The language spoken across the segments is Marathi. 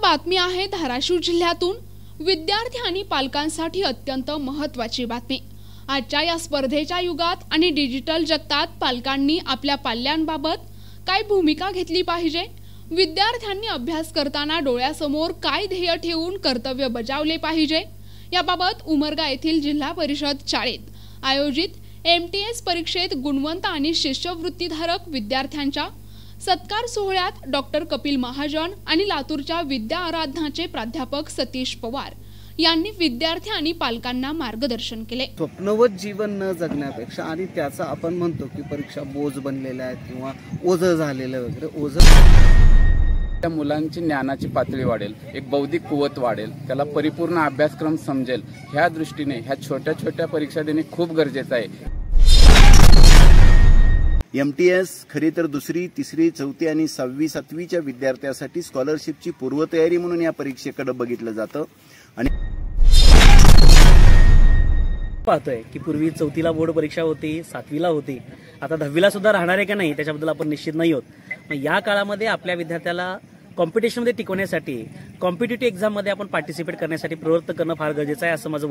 बातमी आहे धाराशिव जिल्ह्यातून विद्यार्थी आणि पालकांसाठी अत्यंत महत्त्वाची बातमी। आजच्या या स्पर्धेच्या युगात आणि डिजिटल जगतात पालकांनी आपल्या पाल्यांबाबत काय भूमिका घेतली पाहिजे, विद्यार्थ्यांनी अभ्यास करताना डोळ्यासमोर काय ध्येय ठेवून कर्तव्य बजावले पाहिजे, याबाबत उमरगा येथील जिल्हा परिषद शाळेत आयोजित MTS परीक्षेत गुणवंत आणि शिष्यवृत्तीधारक विद्यार्थ्यांच्या सत्कार सोहळ्यात डॉक्टर कपिल महाजन आणि लातूरच्या विद्या आराधनाचे प्राध्यापक सतीश पवार यांनी विद्यार्थी आणि पालकांना मार्गदर्शन केले। स्वप्नवत जीवन न जगण्यापेक्षा आणि त्याचा आपण म्हणतो की परीक्षा बोज बनलेल्या आहेत किंवा ओझं झालेलं वगैरे ओझं, त्या मुलांची ज्ञानाची पातळी वाढेल, एक बौद्धिक कुवत वाढेल, त्याला परिपूर्ण अभ्यासक्रम समजेल, ह्या दृष्टीने ह्या छोट्या छोट्या परीक्षा देणे खूप गरजेचं आहे। MTS खरी तर दुसरी, तिसरी, चौथी आणि 6वी, 7वीच्या विद्यार्थ्यांसाठी स्कॉलरशिपची पूर्वतयारी म्हणून या परीक्षेकडे बघितलं जातं। आणि पाहतोय की पूर्वी 4थीला बोर्ड परीक्षा होती, 7वीला होती, आता 10वीला सुद्धा राहणार आहे का नाही त्याच्याबद्दल आपण निश्चित नाही होत। मग या काळामध्ये आपल्या विद्यार्थ्याला कॉम्पिटिशन मध्ये टिकवण्यासाठी, कॉम्पिटिटिव्ह एक्झाम मध्ये आपण पार्टिसिपेट करण्यासाठी प्रवृत्त करणं फार गरजेचं आहे असं माझं।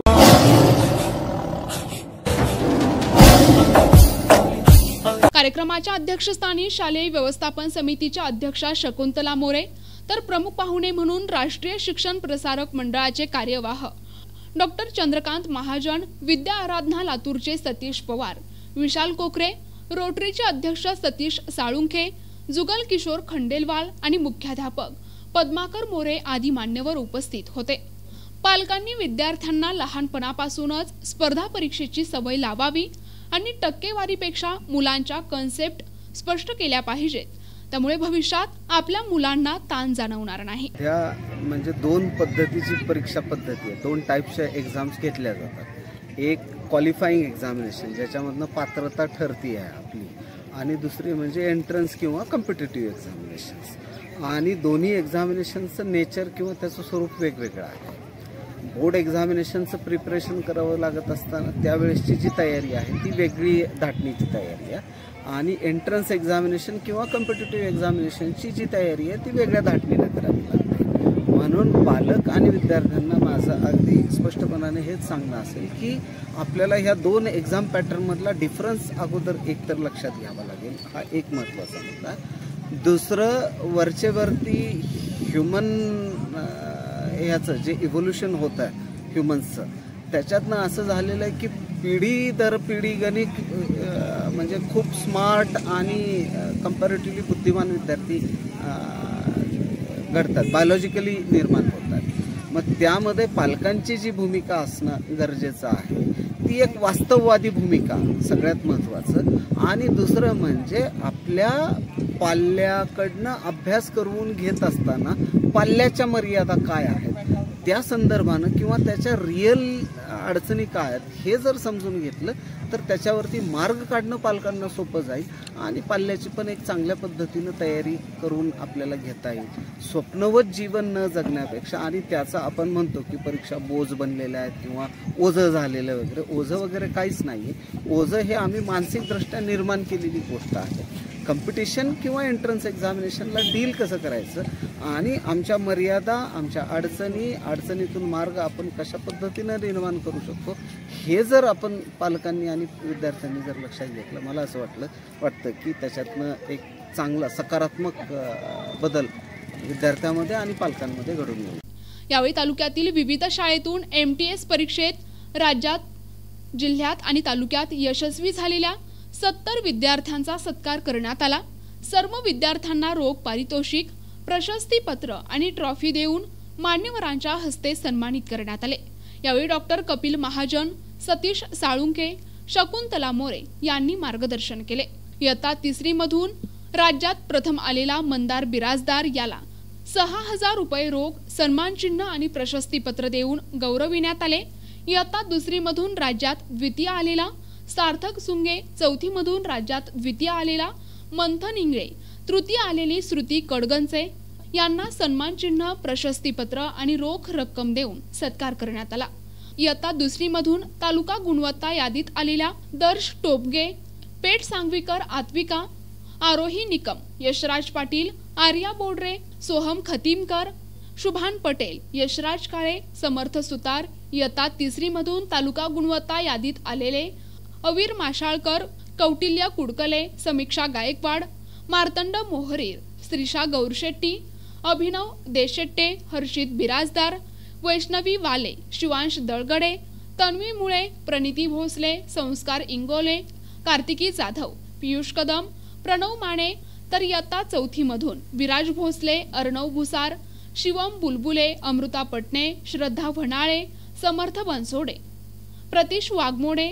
कार्यक्रमाच्या अध्यक्षस्थानी शालेय व्यवस्थापन समितीच्या अध्यक्षा शकुंतला मोरे, तर प्रमुख पाहुणे म्हणून राष्ट्रीय शिक्षण प्रसारक मंडळाचे कार्यवाह डॉक्टर चंद्रकांत महाजन, विद्या आराधना लातूरचे सतीश पवार, विशाल कोकरे, रोटरीचे अध्यक्ष सतीश साळुंखे, जुगल किशोर खंडेलवाल आणि मुख्याध्यापक पद्माकर मोरे आदी मान्यवर उपस्थित होते। पालकांनी विद्यार्थ्यांना लहानपणापासूनच स्पर्धा परीक्षेची सवय लावावी आणि टक्केवारीपेक्षा मुलांच्या कन्सेप्ट स्पष्ट केल्या पाहिजेत, त्यामुळे भविष्यात आपल्या मुलांना ताण जाणवणार नाही। त्या म्हणजे दोन पद्धतीची परीक्षा पद्धती आहे, दोन टाइप्सच्या एक्झाम्स घेतल्या जातात। एक क्वालिफाईंग एक्झामिनेशन ज्याच्यामधनं पात्रता ठरती आहे आपली, आणि दुसरी म्हणजे एंट्रन्स किंवा कॉम्पिटिटिव्ह एक्झामिनेशन्स। आणि दोन्ही एक्झामिनेशनचं नेचर किंवा त्याचं स्वरूप वेगवेगळं आहे। बोर्ड एक्झामिनेशनचं प्रिपरेशन करावं लागत असताना त्यावेळेसची जी तयारी आहे ती वेगळी धाटणीची तयारी आहे, आणि एंट्रन्स एक्झामिनेशन किंवा कॉम्पिटिटिव्ह एक्झामिनेशनची जी तयारी आहे ती वेगळ्या धाटणीला करावी लागते। म्हणून पालक आणि विद्यार्थ्यांना माझं अगदी स्पष्टपणाने हेच सांगणं असेल की आपल्याला ह्या दोन एक्झाम पॅटर्नमधला डिफरन्स अगोदर एकतर लक्षात घ्यावा लागेल, हा एक महत्त्वाचा मुद्दा। दुसरं, वरचेवरती ह्युमन याचं जे इव्होल्युशन होत आहे ह्युमन्सचं, त्याच्यातनं असं झालेलं आहे की पिढी दर पिढी गणित म्हणजे खूप स्मार्ट आणि कंपॅरेटिव्हली बुद्धिमान विद्यार्थी घडतात, बायोलॉजिकली निर्माण होतात। मग त्यामध्ये पालकांची जी भूमिका असणं गरजेचं आहे ती एक वास्तववादी भूमिका सगळ्यात महत्त्वाचं। आणि दुसरं म्हणजे आपल्या पाल्याकडनं अभ्यास करून घेत असताना पाल्याच्या मर्यादा काय आहेत त्या संदर्भानं किंवा त्याच्या रिअल अडचणी काय आहेत हे जर समजून घेतलं तर त्याच्यावरती मार्ग काढणं पालकांना सोपं जाईल, आणि पाल्याची पण एक चांगल्या पद्धतीनं तयारी करून आपल्याला घेता येईल। स्वप्नवत जीवन न जगण्यापेक्षा आणि त्याचा आपण म्हणतो की परीक्षा बोज बनलेल्या आहेत किंवा ओझं झालेलं वगैरे, ओझं वगैरे काहीच नाही आहे। ओझं हे आम्ही मानसिकदृष्ट्या निर्माण केलेली गोष्ट आहे। कॉम्पिटिशन किंवा एंट्रन्स एक्झामिनेशनला डील कसं करायचं आणि आमच्या मर्यादा, आमच्या अडचणीतून मार्ग आपण कशा पद्धतीनं निर्माण करू शकतो हे जर आपण पालकांनी आणि विद्यार्थ्यांनी जर लक्षात घेतलं, मला असं वाटतं की त्याच्यातनं एक चांगला सकारात्मक बदल विद्यार्थ्यांमध्ये आणि पालकांमध्ये घडून येईल। यावेळी तालुक्यातील विविध शाळेतून MTS परीक्षेत राज्यात, जिल्ह्यात आणि तालुक्यात यशस्वी झालेल्या 70 विद्यार्थ्यांचा सत्कार करण्यात आला। सर्व विद्यार्थ्यांना रोख पारितोषिक, प्रशस्तीपत्र आणि ट्रॉफी देऊन मान्यवरांच्या हस्ते सन्मानित करण्यात आले। यावेळी डॉक्टर कपिल महाजन, सतीश साळुंखे, शकुंतला मोरे यांनी मार्गदर्शन केले। इयत्ता 3री मधून राज्यात प्रथम आलेला मंदार बिराजदार याला 6000 रुपये रोख, सन्मानचिन्ह आणि प्रशस्तीपत्र देऊन गौरविण्यात आले। इयत्ता 2री मधून राज्यात द्वितीय आलेला सार्थक सुंगे, 4थी मधून राज्यात द्वितीय आलेला मंथन इंगळे, तृतीय आलेली श्रुती कडगंचे यांना सन्मानचिन्ह, प्रशस्तीपत्र आणि रोख रक्कम देऊन सत्कार करण्यात आला। इयत्ता 2री मधून तालुका गुणवत्ता यादीत आलेल्या दर्श टोपगे, पेठ सांगवीकर आत्विका, आरोही निकम, यशराज पाटील, आर्या बोडरे, सोहम खतीमकर, शुभान पटेल, यशराज काळे, समर्थ सुतार, इयत्ता 3री मधून तालुका गुणवत्ता यादीत आलेले अवीर माशाळकर, कौटिल्य कुडकले, समीक्षा गायकवाड, मार्तंड मोहरीर, श्रीषा गौरशेट्टी, अभिनव देशेट्टे, हर्षित बिराजदार, वैष्णवी वाले, शिवांश दळगडे, तन्वी मुळे, प्रणिती भोसले, संस्कार इंगोले, कार्तिकी जाधव, पियुष कदम, प्रणव माने, तर इयत्ता 4थी मधून विराज भोसले, अर्णव भुसार, शिवम बुलबुले, अमृता पटणे, श्रद्धा भणाळे, समर्थ बनसोडे, प्रतीश वाघमोडे,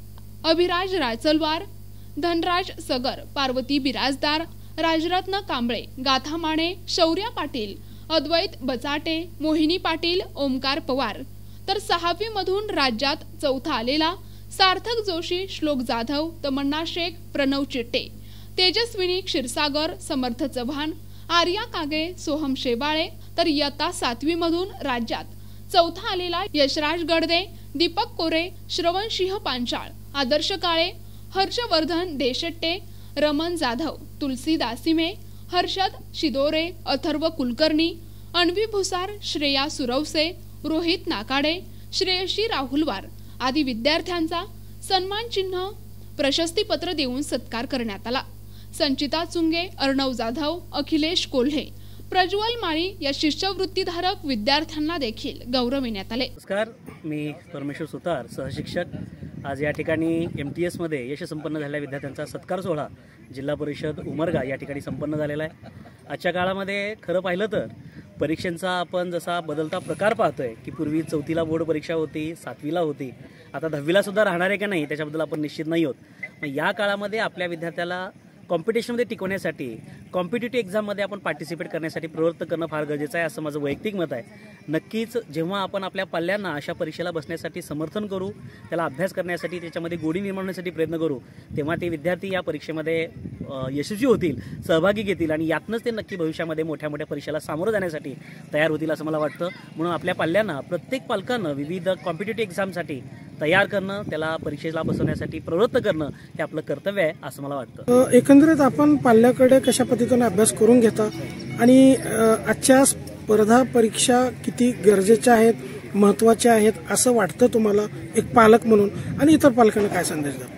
अभिराज रायचलवार, धनराज सगर, पार्वती बिराजदार, राजरत्न कांबळे, गाथा माने, शौर्या पाटील, अद्वैत बचाटे, मोहिनी पाटील, ओमकार पवार, तर 6वी मधून राज्यात 4था आलेला सार्थक जोशी, श्लोक जाधव, तमन्ना शेख, प्रणव चिट्टे, तेजस्विनी क्षीरसागर, समर्थ चव्हाण, आर्या कागे, सोहम शेबाळे, तर इयत्ता 7वी मधून राज्यात 4था आलेला यशराज गडदे, दीपक कोरे, श्रवण सिंह पांचाळ, आदर्श काळे, हर्षवर्धन देशेट्टे, रमन जाधव, तुलसी दासिमे, हर्षद शिदोरे, अथर्व कुलकर्णी, अन्वी भुसार, श्रेया सुरवसे, रोहित नाकाडे, श्रेयशी राहुलवार आदी विद्यार्थ्यांचा सन्मान चिन्ह, प्रशस्तीपत्र देऊन सत्कार करण्यात आला। संचिता चुंगे, अर्णव जाधव, अखिलेश कोल्हे, प्रज्वल माळी या शिष्यवृत्तीधारक विद्यार्थ्यांना देखील गौरविण्यात आले। नमस्कार, मी परमेश्वर सुतार, सहशिक्षक। आज या ठिकाणी MTS मध्ये यश संपन्न झालेल्या विद्यार्थ्यांचा सत्कार सोहळा जिल्हा परिषद उमरगा या ठिकाणी संपन्न झालेला आहे। आजच्या काळामध्ये खरं पाहिलं तर परीक्षांचा आपण जसा बदलता प्रकार पाहतोय की पूर्वी 4थीला बोर्ड परीक्षा होती, 7वीला होती, आता 10वीला सुद्धा राहणार आहे का नाही त्याच्याबद्दल आपण निश्चित नाही आहोत। मग या काळामध्ये आपल्या विद्यार्थ्याला कॉम्पिटिशनमध्ये टिकवण्यासाठी, कॉम्पिटिटिव्ह एक्झाममध्ये आपण पार्टिसिपेट करण्यासाठी प्रवृत्त करणं फार गरजेचं आहे असं माझं वैयक्तिक मत आहे। नक्कीच जेव्हा आपण आपल्या पाल्यांना अशा परीक्षेला बसण्यासाठी समर्थन करू, त्याला अभ्यास करण्यासाठी, त्याच्यामध्ये गोडी निर्माण होण्यासाठी प्रयत्न करू, तेव्हा ते विद्यार्थी या परीक्षेमध्ये यशस्वी होतील, सहभागी घेतील आणि यातनंच ते नक्की भविष्यामध्ये मोठ्या मोठ्या परीक्षेला सामोरं जाण्यासाठी तयार होतील असं मला वाटतं। म्हणून आपल्या पाल्यांना, प्रत्येक पालकांना विविध कॉम्पिटिटिव्ह एक्झामसाठी तयार करणं, त्याला परीक्षेला बसवण्यासाठी प्रवृत्त करणं हे आपलं कर्तव्य आहे असं मला वाटतं। एकंदरीत आपण पाल्याकडे कशा पद्धतीने अभ्यास करून घेता आणि आजच्या स्पर्धा परीक्षा किती गरजेच्या आहेत, महत्त्वाच्या आहेत असं वाटतं तुम्हाला एक पालक म्हणून, आणि इतर पालकांना काय संदेश द्या?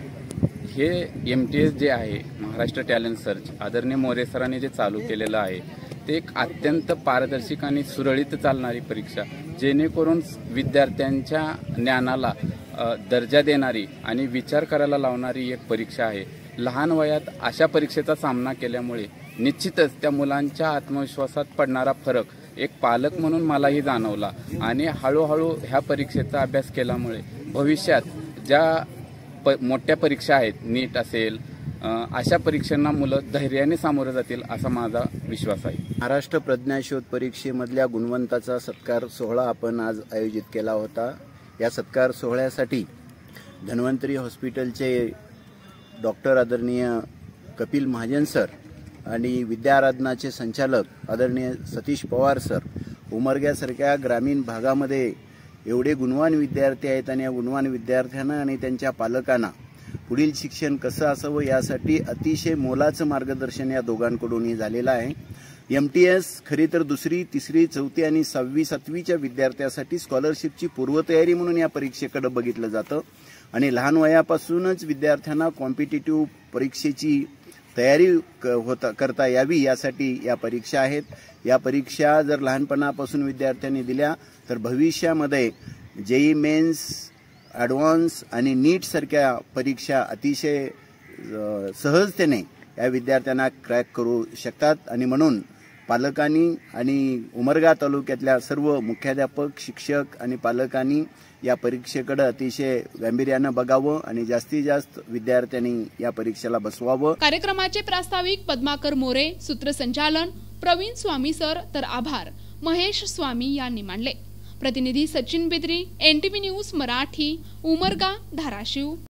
हे MTS जे आहे, महाराष्ट्र टॅलेंट सर्च, आदरणीय मोरे सरांनी जे चालू केलेलं आहे ते एक अत्यंत पारदर्शक आणि सुरळीत चालणारी परीक्षा, जेणेकरून विद्यार्थ्यांच्या ज्ञानाला दर्जा देणारी आणि विचार करायला लावणारी एक परीक्षा आहे। लहान वयात अशा परीक्षेचा सामना केल्यामुळे निश्चितच त्या मुलांच्या आत्मविश्वासात पडणारा फरक एक पालक म्हणून मलाही जाणवला आणि हळूहळू ह्या परीक्षेचा अभ्यास केल्यामुळे भविष्यात ज्या मोठ्या परीक्षा आहेत, नीट असेल, अशा परीक्षांना मुलं धैर्याने सामोरं जातील असा माझा विश्वास आहे। महाराष्ट्र प्रज्ञाशोध परीक्षेमधल्या गुणवंताचा सत्कार सोहळा आपण आज आयोजित केला होता। या सत्कार सोहळ्यासाठी धन्वंतरी हॉस्पिटलचे डॉक्टर आदरणीय कपिल महाजन सर आणि विद्याराधनाचे संचालक आदरणीय सतीश पवार सर, उमरग्यासारख्या ग्रामीण भागामध्ये एवढे गुणवान विद्यार्थी आहेत आणि या गुणवान विद्यार्थ्यांना आणि त्यांच्या पालकांना पुढील शिक्षण कसं असावं यासाठी अतिशय मोलाचं मार्गदर्शन या दोघांकडूनही झालेलं आहे। MTS खरी तर 2री, 3री, 4थी आणि 6वी, 7वीच्या विद्यार्थ्यांसाठी स्कॉलरशिपची पूर्वतयारी म्हणून या परीक्षेकडे बघितलं जातं आणि लहान वयापासूनच विद्यार्थ्यांना कॉम्पिटिटिव्ह परीक्षेची तयारी करता यावी यासाठी या परीक्षा आहेत। या परीक्षा जर लहानपणापासून विद्यार्थ्यांनी दिल्या तर भविष्यामध्ये JEE मेन्स, ॲडव्हान्स आणि नीट सारख्या परीक्षा अतिशय सहजतेने या विद्यार्थ्यांना क्रॅक करू शकतात आणि म्हणून पालकांनी आणि उमरगा तालुक्यातल्या सर्व मुख्याध्यापक, शिक्षक आणि पालकांनी या परीक्षेकडे अतिशय गांभीर्यानं बघावं आणि जास्तीत जास्त विद्यार्थ्यांनी या परीक्षेला बसवावं। कार्यक्रमाचे प्रास्ताविक पद्माकर मोरे, सूत्रसंचालन प्रवीण स्वामी सर, तर आभार महेश स्वामी यांनी मानले। प्रतिनिधी सचिन बिद्री, NTV न्यूज मराठी, उमरगा, धाराशिव।